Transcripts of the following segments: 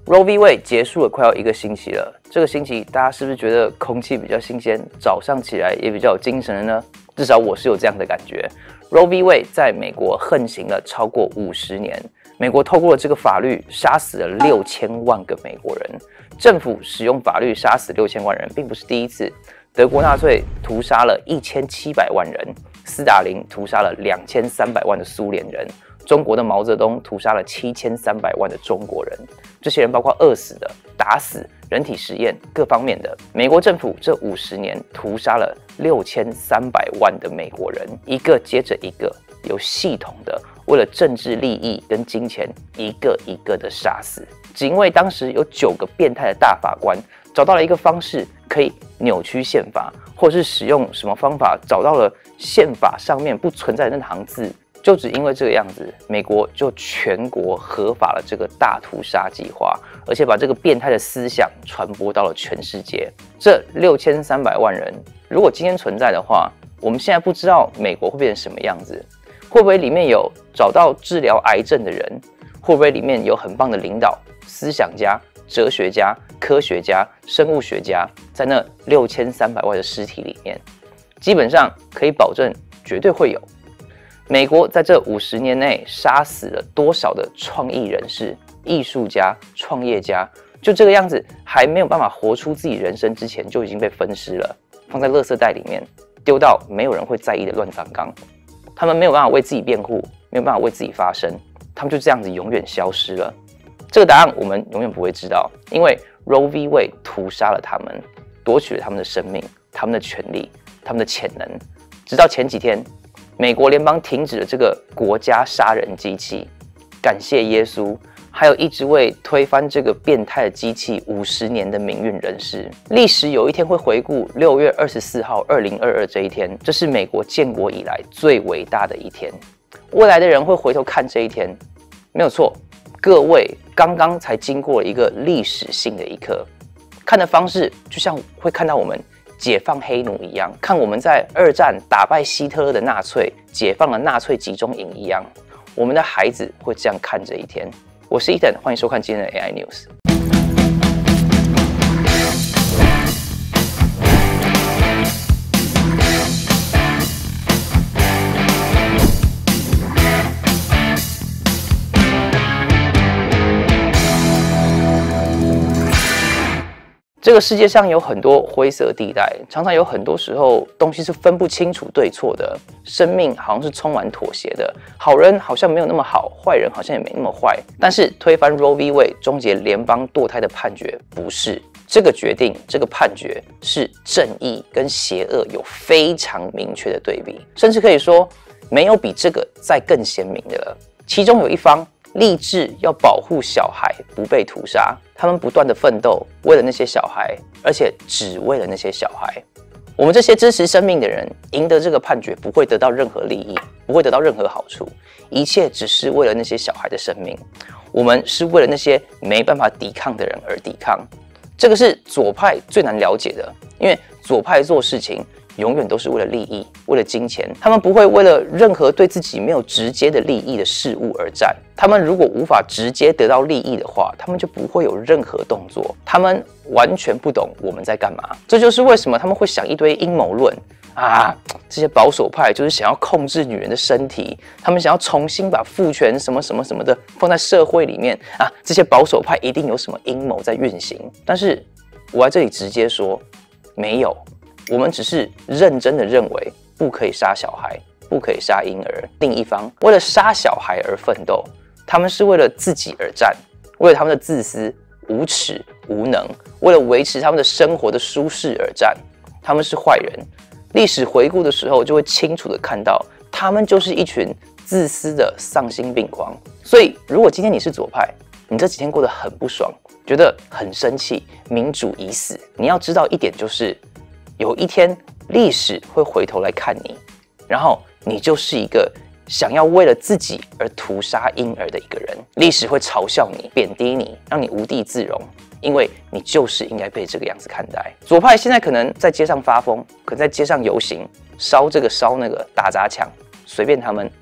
Roe v. Wade 结束了快要1个星期了，这个星期大家是不是觉得空气比较新鲜，早上起来也比较有精神了呢？至少我是有这样的感觉。Roe v. Wade 在美国横行了超过50年，美国透过了这个法律杀死了6000万个美国人。政府使用法律杀死6000万人，并不是第一次。德国纳粹屠杀了1700万人，斯大林屠杀了2300万的苏联人。中国的毛泽东屠杀了7300万的中国人，这些人包括饿死的、打死、人体实验各方面的。美国政府这50年屠杀了6300万的美国人，一个接着一个，有系统的为了政治利益跟金钱，一个一个的杀死。只因为当时有9个变态的大法官找到了一个方式，可以扭曲宪法，或是使用什么方法找到了宪法上面不存在的那行字。就只因为这个样子，美国就全国合法了这个大屠杀计划，而且把这个变态的思想传播到了全世界。这6300万人，如果今天存在的话，我们现在不知道美国会变成什么样子。会不会里面有找到治疗癌症的人？会不会里面有很棒的领导、思想家、哲学家、科学家、生物学家，在那6300万的尸体里面？基本上可以保证，绝对会有。美国在这50年内杀死了多少的创意人士、艺术家、创业家？就这个样子，还没有办法活出自己人生之前，就已经被分尸了，放在垃圾袋里面，丢到没有人会在意的乱葬岗。他们没有办法为自己辩护，没有办法为自己发声，他们就这样子永远消失了。这个答案我们永远不会知道，因为 Roe v. Wade 屠杀了他们，夺取了他们的生命、他们的权利、他们的潜能。直到前几天，美国联邦停止了这个国家杀人机器，感谢耶稣，还有一直为推翻这个变态的机器50年的民运人士。历史有一天会回顾6月24号2022这一天，这是美国建国以来最伟大的一天。未来的人会回头看这一天，没有错，各位刚刚才经过了一个历史性的一刻，看的方式就像会看到我们解放黑奴一样，看我们在2战打败希特勒的纳粹，解放了纳粹集中营一样，我们的孩子会这样看这一天。我是 Ethan， 欢迎收看今天的 AI News。这个世界上有很多灰色地带，常常有很多时候东西是分不清楚对错的，生命好像是充满妥协的，好人好像没有那么好，坏人好像也没那么坏。但是推翻 Roe v. Wade 终结联邦堕胎的判决不是，这个决定，这个判决是正义跟邪恶有非常明确的对比，甚至可以说没有比这个再更鲜明的了。其中有一方立志要保护小孩不被屠杀，他们不断的奋斗，为了那些小孩，而且只为了那些小孩。我们这些支持生命的人，赢得这个判决不会得到任何利益，不会得到任何好处，一切只是为了那些小孩的生命。我们是为了那些没办法抵抗的人而抵抗。这个是左派最难了解的，因为左派做事情永远都是为了利益，为了金钱，他们不会为了任何对自己没有直接的利益的事物而战。他们如果无法直接得到利益的话，他们就不会有任何动作。他们完全不懂我们在干嘛，这就是为什么他们会想一堆阴谋论啊！这些保守派就是想要控制女人的身体，他们想要重新把父权什么什么什么的放在社会里面啊！这些保守派一定有什么阴谋在运行。但是我在这里直接说，没有。我们只是认真的认为不可以杀小孩，不可以杀婴儿。另一方为了杀小孩而奋斗，他们是为了自己而战，为了他们的自私、无耻、无能，为了维持他们的生活的舒适而战。他们是坏人。历史回顾的时候，就会清楚的看到，他们就是一群自私的丧心病狂。所以，如果今天你是左派，你这几天过得很不爽，觉得很生气，民主已死，你要知道一点就是，有一天历史会回头来看你，然后你就是一个想要为了自己而屠杀婴儿的一个人。历史会嘲笑你、贬低你，让你无地自容，因为你就是应该被这个样子看待。左派现在可能在街上发疯，可能在街上游行，烧这个烧那个，打砸抢，随便他们，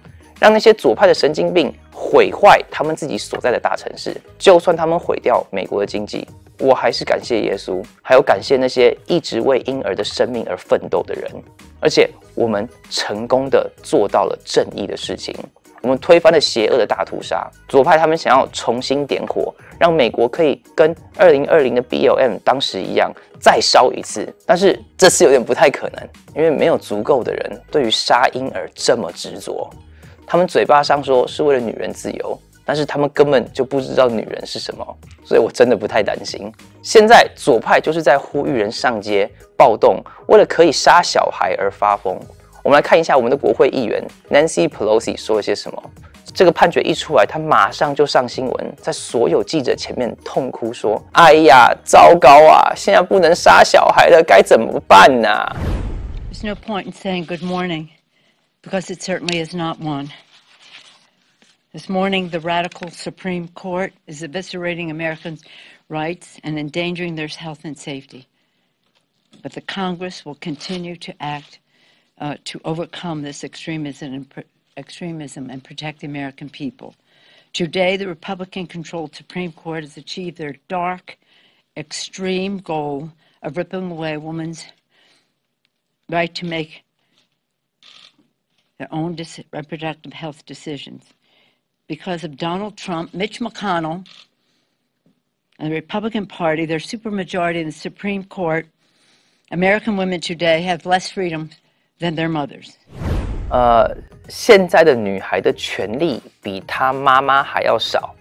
让那些左派的神经病毁坏他们自己所在的大城市。就算他们毁掉美国的经济，我还是感谢耶稣，还有感谢那些一直为婴儿的生命而奋斗的人。而且我们成功的做到了正义的事情，我们推翻了邪恶的大屠杀。左派他们想要重新点火，让美国可以跟2020的 BLM 当时一样再烧一次，但是这次有点不太可能，因为没有足够的人对于杀婴儿这么执着。他们嘴巴上说是为了女人自由，但是他们根本就不知道女人是什么，所以我真的不太担心。现在左派就是在呼吁人上街暴动，为了可以杀小孩而发疯。我们来看一下我们的国会议员 Nancy Pelosi 说了些什么。这个判决一出来，他马上就上新闻，在所有记者前面痛哭说：“哎呀，糟糕啊！现在不能杀小孩了，该怎么办呢？” There's no point in saying good morning, because it certainly is not one. This morning, the radical Supreme Court is eviscerating Americans' rights and endangering their health and safety. But the Congress will continue to act to overcome this extremism and protect the American people. Today, the Republican-controlled Supreme Court has achieved their dark, extreme goal of ripping away a woman's right to make their own reproductive health decisions. Because of Donald Trump, Mitch McConnell, and the Republican Party, their supermajority in the Supreme Court, American women today have less freedom than their mothers. 现在的女孩的权利比她妈妈还要少。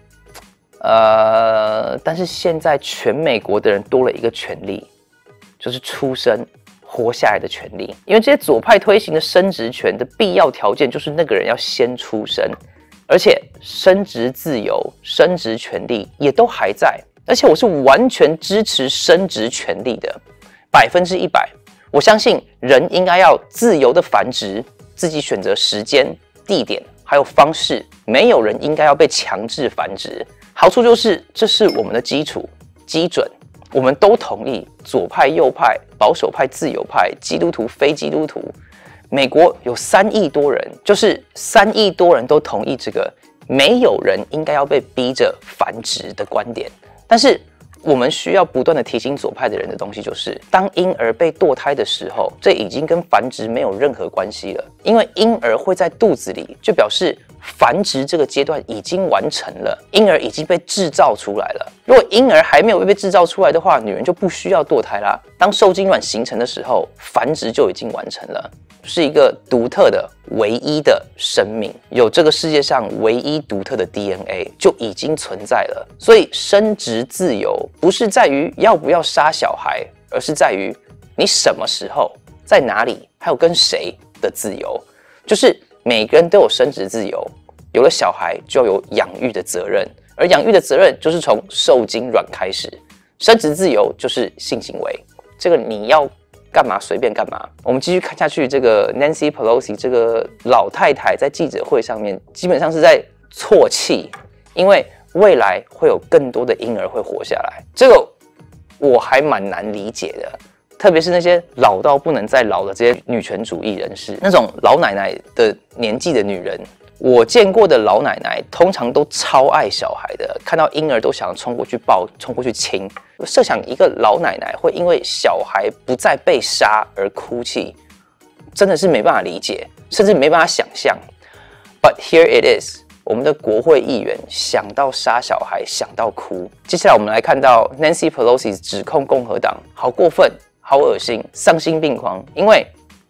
但是现在全美国的人多了一个权利，就是出生、活下来的权利。因为这些左派推行的生殖权的必要条件就是那个人要先出生，而且生殖自由、生殖权利也都还在。而且我是完全支持生殖权利的，100%。我相信人应该要自由的繁殖，自己选择时间、地点还有方式，没有人应该要被强制繁殖。好处就是这是我们的基础基准，我们都同意，左派、右派、保守派、自由派、基督徒、非基督徒，美国有3亿多人，就是3亿多人都同意这个，没有人应该要被逼着繁殖的观点。但是我们需要不断的提醒左派的人的东西就是，当婴儿被堕胎的时候，这已经跟繁殖没有任何关系了，因为婴儿会在肚子里，就表示繁殖这个阶段已经完成了，婴儿已经被制造出来了。如果婴儿还没有被制造出来的话，女人就不需要堕胎啦。当受精卵形成的时候，繁殖就已经完成了，是一个独特的、唯一的生命，有这个世界上唯一独特的 DNA 就已经存在了。所以生殖自由不是在于要不要杀小孩，而是在于你什么时候、在哪里，还有跟谁的自由。就是每个人都有生殖自由，有了小孩就要有养育的责任，而养育的责任就是从受精卵开始。生殖自由就是性行为，这个你要干嘛随便干嘛。我们继续看下去，这个 Nancy Pelosi 这个老太太在记者会上面基本上是在啜泣，因为未来会有更多的婴儿会活下来，这个我还蛮难理解的。特别是那些老到不能再老的这些女权主义人士，那种老奶奶的年纪的女人，我见过的老奶奶通常都超爱小孩的，看到婴儿都想冲过去抱、冲过去亲。设想一个老奶奶会因为小孩不再被杀而哭泣，真的是没办法理解，甚至没办法想象。But here it is， 我们的国会议员想到杀小孩，想到哭。接下来我们来看到 Nancy Pelosi 指控共和党，好过分，好恶心，丧心病狂。因为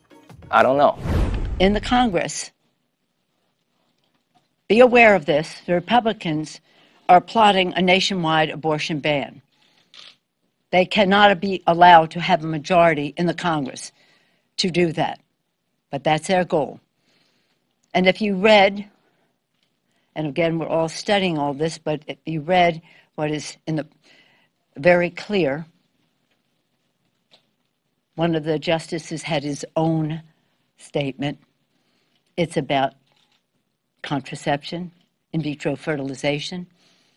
I don't know。 In the Congress, be aware of this. The Republicans are plotting a nationwide abortion ban. They cannot be allowed to have a majority in the Congress to do that. But that's their goal. And if you read, and again, we're all studying all this, but if you read what is in the very clear, one of the justices had his own statement. It's about contraception, in vitro fertilization,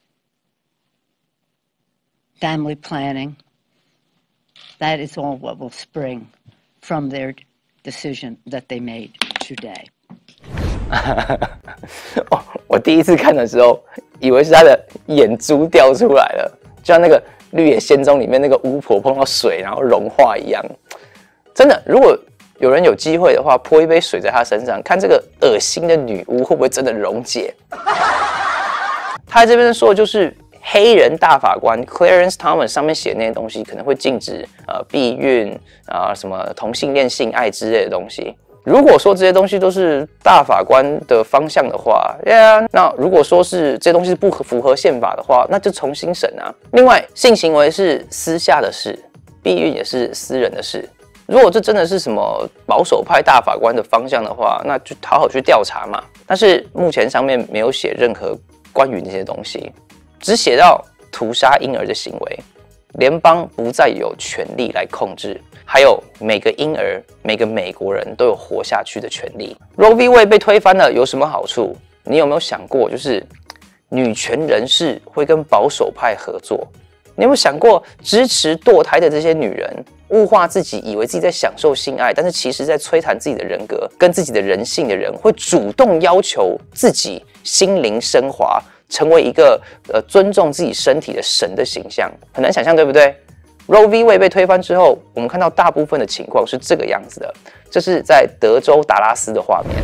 family planning. That is all what will spring from their decision that they made today. 哦，我第一次看的时候，以为是他的眼珠掉出来了，就像那个《绿野仙踪》里面那个巫婆碰到水然后融化一样。真的，如果有人有机会的话，泼一杯水在她身上，看这个恶心的女巫会不会真的溶解？他在这边说的就是黑人大法官 Clarence Thomas 上面写的那些东西，可能会禁止避孕什么同性恋性爱之类的东西。如果说这些东西都是大法官的方向的话，那如果说是这些东西不符合宪法的话，那就重新审啊。另外，性行为是私下的事，避孕也是私人的事。如果这真的是什么保守派大法官的方向的话，那就好好去调查嘛。但是目前上面没有写任何关于那些东西，只写到屠杀婴儿的行为，联邦不再有权利来控制。还有每个婴儿、每个美国人都有活下去的权利。Roe v. Wade 被推翻了，有什么好处？你有没有想过，就是女权人士会跟保守派合作？你有没有想过，支持堕胎的这些女人，物化自己，以为自己在享受性爱，但是其实在摧残自己的人格跟自己的人性的人，会主动要求自己心灵升华，成为一个尊重自己身体的神的形象？很难想象，对不对？Roe v. Wade 被推翻之后，我们看到大部分的情况是这个样子的。这是在德州达拉斯的画面。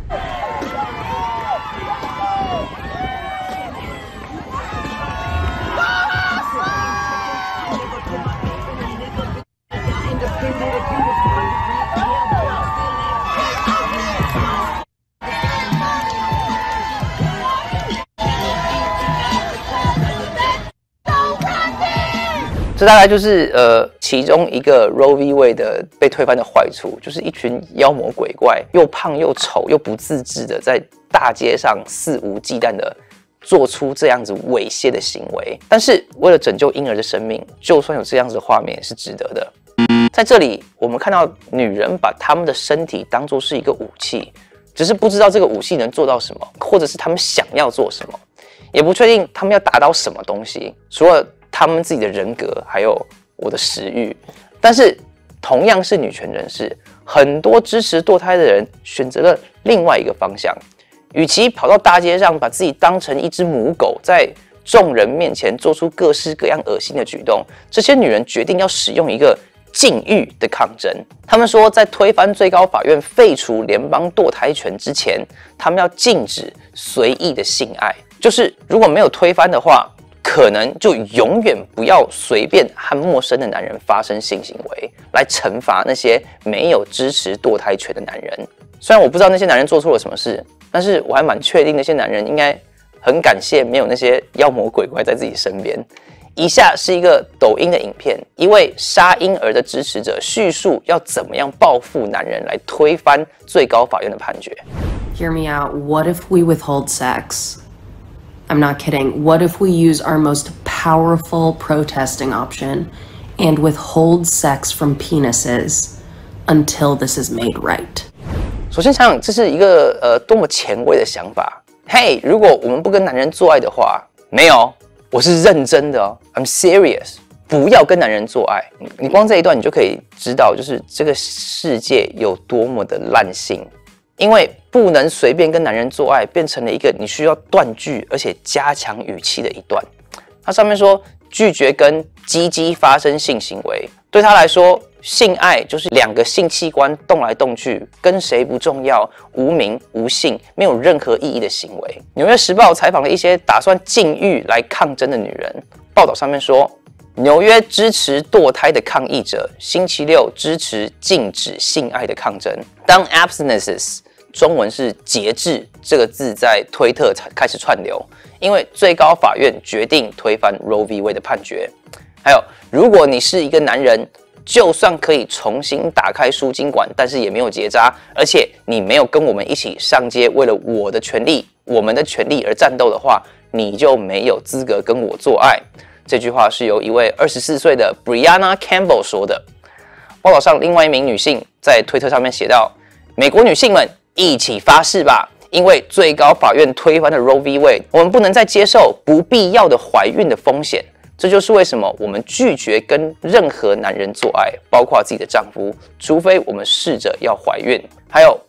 这大概就是其中一个 Roe v. Wade 的被推翻的坏处，就是一群妖魔鬼怪，又胖又丑又不自知的，在大街上肆无忌惮的做出这样子猥亵的行为。但是为了拯救婴儿的生命，就算有这样子的画面也是值得的。在这里，我们看到女人把她们的身体当作是一个武器，只是不知道这个武器能做到什么，或者是她们想要做什么，也不确定她们要达到什么东西，除了他们自己的人格，还有我的食欲。但是同样是女权人士，很多支持堕胎的人选择了另外一个方向，与其跑到大街上把自己当成一只母狗，在众人面前做出各式各样恶心的举动，这些女人决定要使用一个禁欲的抗争。他们说，在推翻最高法院废除联邦堕胎权之前，他们要禁止随意的性爱，就是如果没有推翻的话，可能就永远不要随便和陌生的男人发生性行为，来惩罚那些没有支持堕胎权的男人。虽然我不知道那些男人做错了什么事，但是我还蛮确定那些男人应该很感谢没有那些妖魔鬼怪在自己身边。以下是一个抖音的影片，一位杀婴儿的支持者叙述要怎么样报复男人来推翻最高法院的判决。 Hear me out. What if we withhold sex? I'm not kidding. What if we use our most powerful protesting option and withhold sex from penises until this is made right? 首先想想，这是一个多么前卫的想法。嘿，如果我们不跟男人做爱的话，没有，我是认真的哦 ，I'm serious。不要跟男人做爱。你光这一段，你就可以知道，就是这个世界有多么的烂性。因为不能随便跟男人做爱，变成了一个你需要断句而且加强语气的一段。它上面说拒绝跟鸡鸡发生性行为，对他来说，性爱就是两个性器官动来动去，跟谁不重要，无名无姓，没有任何意义的行为。纽约时报采访了一些打算禁欲来抗争的女人，报道上面说，纽约支持堕胎的抗议者星期六支持禁止性爱的抗争。当 abstinences 中文是节制这个字在推特开始串流，因为最高法院决定推翻 Roe v. Wade 的判决。还有，如果你是一个男人，就算可以重新打开输精管，但是也没有结扎，而且你没有跟我们一起上街为了我的权利、我们的权利而战斗的话，你就没有资格跟我做爱。这句话是由一位24岁的 Brianna Campbell 说的。报道上，另外一名女性在推特上面写道：“美国女性们，一起发誓吧！因为最高法院推翻了 Roe v. Wade， 我们不能再接受不必要的怀孕的风险。这就是为什么我们拒绝跟任何男人做爱，包括自己的丈夫，除非我们试着要怀孕。还有，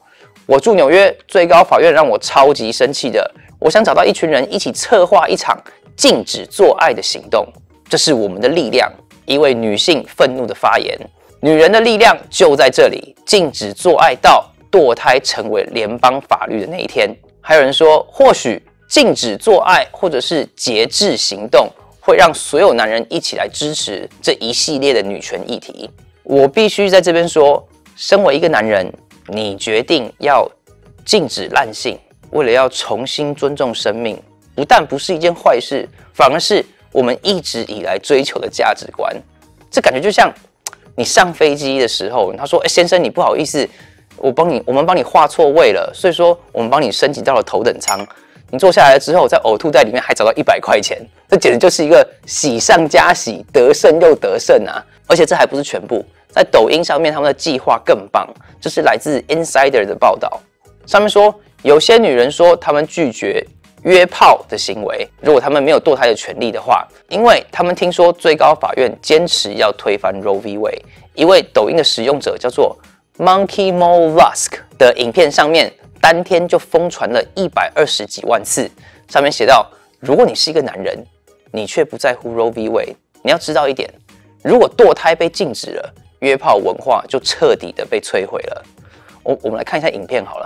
我住纽约，最高法院让我超级生气的，我想找到一群人一起策划一场禁止做爱的行动，这是我们的力量。一位女性愤怒的发言：女人的力量就在这里，禁止做爱到堕胎成为联邦法律的那一天。还有人说，或许禁止做爱或者是节制行动会让所有男人一起来支持这一系列的女权议题。我必须在这边说，身为一个男人，你决定要禁止滥性，为了要重新尊重生命，不但不是一件坏事，反而是我们一直以来追求的价值观。这感觉就像你上飞机的时候，他说：“先生，你不好意思，我们帮你画错位了，所以说我们帮你升级到了头等舱。你坐下来了之后，在呕吐袋里面还找到100块钱，这简直就是一个喜上加喜，得胜又得胜啊！而且这还不是全部，在抖音上面他们的计划更棒，这是来自 Insider 的报道，上面说有些女人说她们拒绝约炮的行为，如果她们没有堕胎的权利的话，因为她们听说最高法院坚持要推翻 Roe v. Wade。一位抖音的使用者叫做 Monkey Mollusk 的影片上面，当天就疯传了120几万次。上面写道：如果你是一个男人，你却不在乎 Roe v. Wade， 你要知道一点，如果堕胎被禁止了，约炮文化就彻底的被摧毁了。我们来看一下影片好了。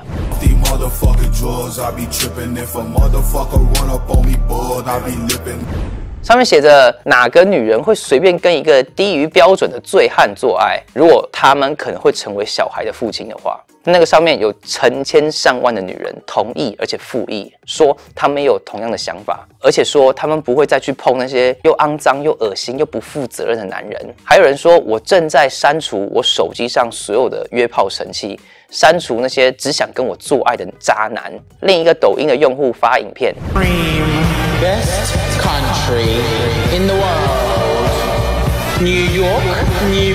上面写着哪个女人会随便跟一个低于标准的醉汉做爱？如果他们可能会成为小孩的父亲的话，那个上面有成千上万的女人同意而且附议，说他们也有同样的想法，而且说他们不会再去碰那些又肮脏又恶心又不负责任的男人。还有人说，我正在删除我手机上所有的约炮神器，删除那些只想跟我做爱的渣男。另一个抖音的用户发影片 Best country in the world, New York, New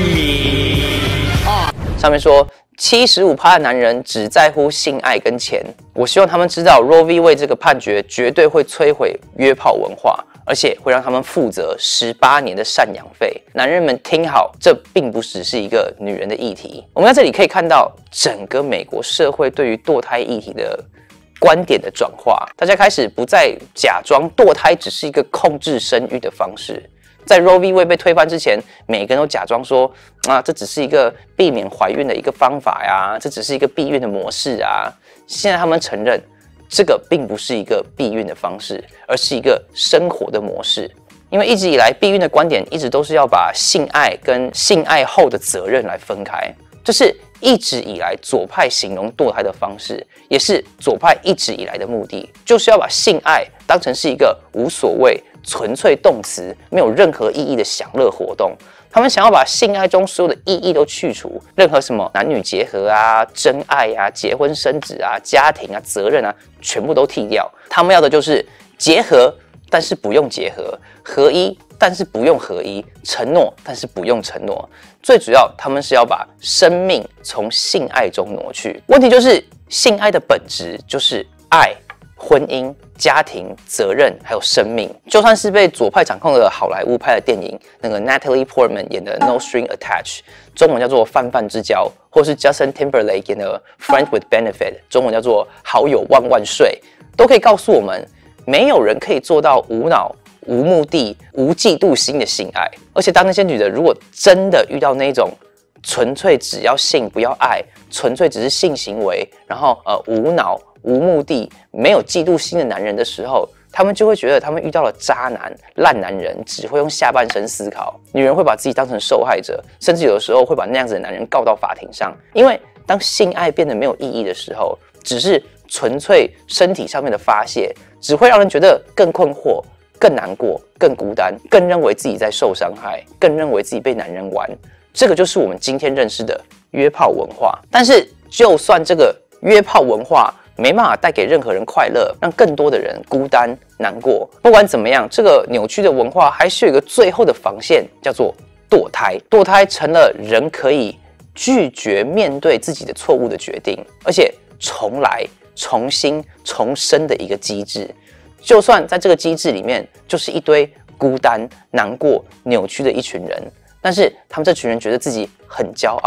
Me. 上面说75%的男人只在乎性爱跟钱。我希望他们知道 Roe v. Wade 这个判决绝对会摧毁约炮文化，而且会让他们负责18年的赡养费。男人们听好，这并不只是一个女人的议题。我们在这里可以看到整个美国社会对于堕胎议题的观点的转化，大家开始不再假装堕胎只是一个控制生育的方式。在 Roe v. Wade 被推翻之前，每个人都假装说这只是一个避免怀孕的一个方法呀，这只是一个避孕的模式啊。现在他们承认，这个并不是一个避孕的方式，而是一个生活的模式。因为一直以来，避孕的观点一直都是要把性爱跟性爱后的责任来分开，这是一直以来左派形容堕胎的方式，也是左派一直以来的目的，就是要把性爱当成是一个无所谓、纯粹动词，没有任何意义的享乐活动。他们想要把性爱中所有的意义都去除，任何什么男女结合啊、真爱啊、结婚生子啊、家庭啊、责任啊，全部都剔掉。他们要的就是结合，但是不用结合；合一，但是不用合一；承诺，但是不用承诺。最主要，他们是要把生命从性爱中挪去。问题就是，性爱的本质就是爱、婚姻、家庭、责任，还有生命。就算是被左派掌控的好莱坞拍的电影，那个 Natalie Portman 演的《No String Attached》，中文叫做《泛泛之交》，或是 Justin Timberlake 演的《Friend with Benefit》，中文叫做《好友万万岁》，都可以告诉我们，没有人可以做到无脑、无目的、无嫉妒心的性爱。而且当那些女的如果真的遇到那种纯粹只要性不要爱，纯粹只是性行为，然后无脑、无目的、没有嫉妒心的男人的时候，他们就会觉得他们遇到了渣男、烂男人，只会用下半身思考。女人会把自己当成受害者，甚至有的时候会把那样子的男人告到法庭上。因为当性爱变得没有意义的时候，只是纯粹身体上面的发泄，只会让人觉得更困惑、更难过、更孤单，更认为自己在受伤害，更认为自己被男人玩。这个就是我们今天认识的约炮文化。但是，就算这个约炮文化没办法带给任何人快乐，让更多的人孤单难过，不管怎么样，这个扭曲的文化还是有一个最后的防线，叫做堕胎。堕胎成了人可以拒绝面对自己的错误的决定，而且重来、重新、重生的一个机制。就算在这个机制里面，就是一堆孤单、难过、扭曲的一群人，但是他们这群人觉得自己很骄傲、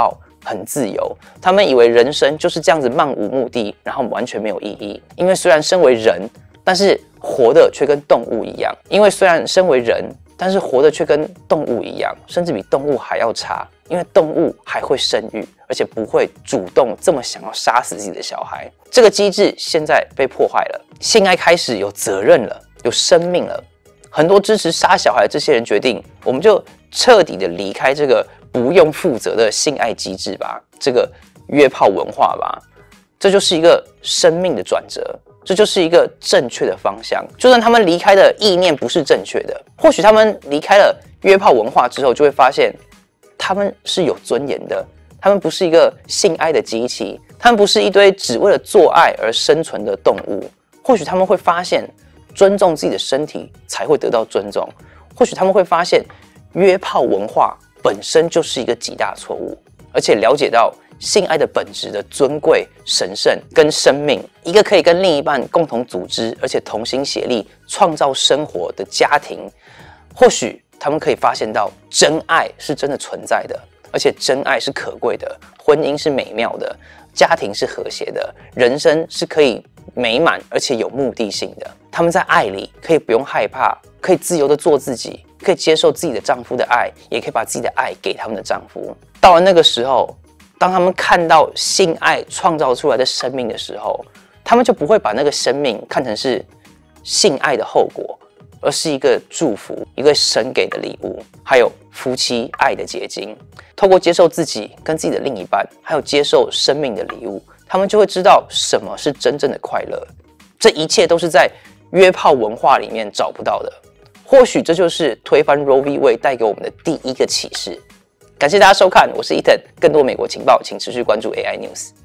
很自由，他们以为人生就是这样子漫无目的，然后完全没有意义。因为虽然身为人，但是活的却跟动物一样；因为虽然身为人，但是活的却跟动物一样，甚至比动物还要差。因为动物还会生育，而且不会主动这么想要杀死自己的小孩。这个机制现在被破坏了，性爱开始有责任了，有生命了。很多支持杀小孩的这些人决定，我们就彻底的离开这个不用负责的性爱机制吧，这个约炮文化吧。这就是一个生命的转折，这就是一个正确的方向。就算他们离开的意念不是正确的，或许他们离开了约炮文化之后，就会发现他们是有尊严的，他们不是一个性爱的机器，他们不是一堆只为了做爱而生存的动物。或许他们会发现，尊重自己的身体才会得到尊重。或许他们会发现，约炮文化本身就是一个极大错误，而且了解到性爱的本质的尊贵、神圣跟生命，一个可以跟另一半共同组织，而且同心协力创造生活的家庭。或许他们可以发现到真爱是真的存在的，而且真爱是可贵的，婚姻是美妙的，家庭是和谐的，人生是可以美满而且有目的性的。他们在爱里可以不用害怕，可以自由的做自己，可以接受自己的丈夫的爱，也可以把自己的爱给他们的丈夫。到了那个时候，当他们看到性爱创造出来的生命的时候，他们就不会把那个生命看成是性爱的后果，而是一个祝福，一个神给的礼物，还有夫妻爱的结晶。透过接受自己跟自己的另一半，还有接受生命的礼物，他们就会知道什么是真正的快乐。这一切都是在约炮文化里面找不到的。或许这就是推翻 Roe v. Wade 带给我们的第一个启示。感谢大家收看，我是 Ethan， 更多美国情报请持续关注 AI News。